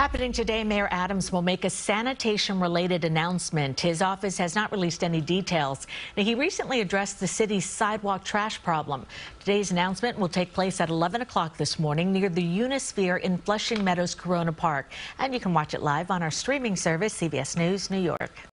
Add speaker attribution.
Speaker 1: Happening today, Mayor Adams will make a sanitation-related announcement. His office has not released any details. Now, he recently addressed the city's sidewalk trash problem. Today's announcement will take place at 11 o'clock this morning near the Unisphere in Flushing Meadows Corona Park. And you can watch it live on our streaming service, CBS News New York.